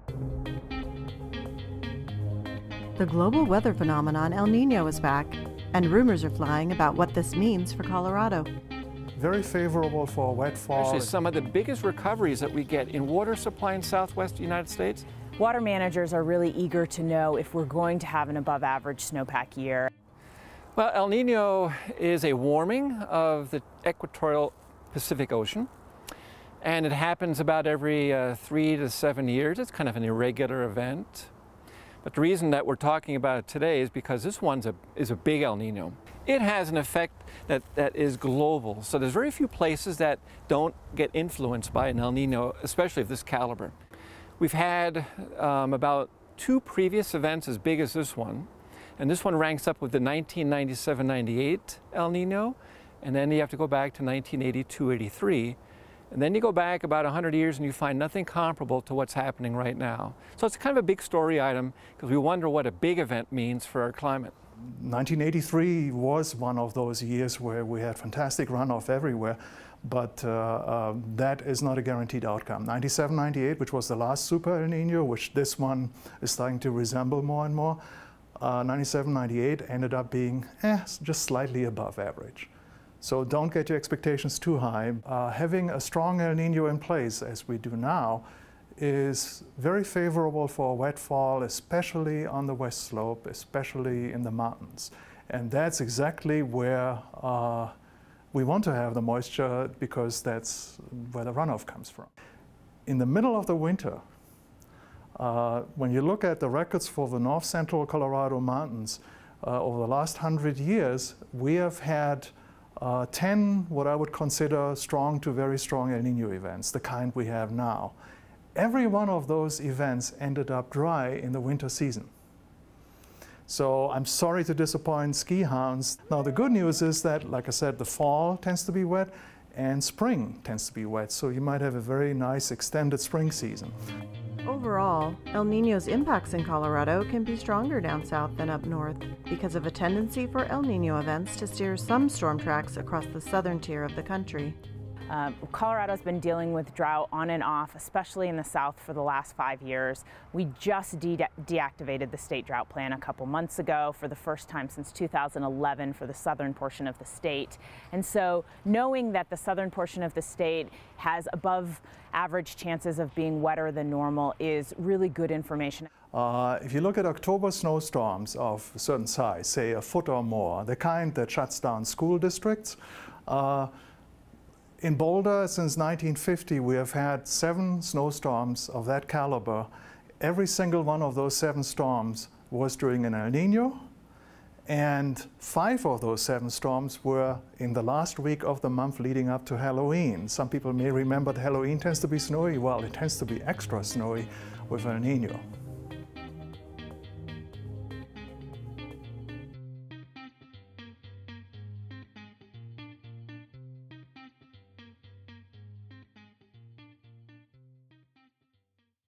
The global weather phenomenon El Niño is back, and rumors are flying about what this means for Colorado. Very favorable for a wet fall. Actually, some of the biggest recoveries that we get in water supply in southwest United States. Water managers are really eager to know if we're going to have an above average snowpack year. Well, El Nino is a warming of the equatorial Pacific Ocean, and it happens about every 3 to 7 years. It's kind of an irregular event. But the reason that we're talking about it today is because this one is a big El Nino. It has an effect that is global. So there's very few places that don't get influenced by an El Nino, especially of this caliber. We've had about 2 previous events as big as this one. And this one ranks up with the 1997-98 El Nino. And then you have to go back to 1982-83. And then you go back about 100 years and you find nothing comparable to what's happening right now. So it's kind of a big story item because we wonder what a big event means for our climate. 1983 was one of those years where we had fantastic runoff everywhere, but that is not a guaranteed outcome. 97-98, which was the last super El Nino, which this one is starting to resemble more and more, 97-98 ended up being just slightly above average. So don't get your expectations too high. Having a strong El Nino in place, as we do now, is very favorable for a wet fall, especially on the west slope, especially in the mountains. And that's exactly where we want to have the moisture, because that's where the runoff comes from. In the middle of the winter, when you look at the records for the north central Colorado mountains, over the last 100 years, we have had 10 what I would consider strong to very strong El Nino events, the kind we have now. Every one of those events ended up dry in the winter season. So I'm sorry to disappoint ski hounds. Now the good news is that, like I said, the fall tends to be wet and spring tends to be wet. So you might have a very nice extended spring season. Overall, El Nino's impacts in Colorado can be stronger down south than up north because of a tendency for El Nino events to steer some storm tracks across the southern tier of the country. Colorado's been dealing with drought on and off, especially in the south, for the last 5 years. We just deactivated the state drought plan a couple months ago for the first time since 2011 for the southern portion of the state. And so knowing that the southern portion of the state has above average chances of being wetter than normal is really good information. If you look at October snowstorms of a certain size, say a foot or more, the kind that shuts down school districts, in Boulder, since 1950, we have had 7 snowstorms of that caliber. Every single one of those 7 storms was during an El Nino, and 5 of those 7 storms were in the last week of the month leading up to Halloween. Some people may remember that Halloween tends to be snowy. Well, it tends to be extra snowy with El Nino.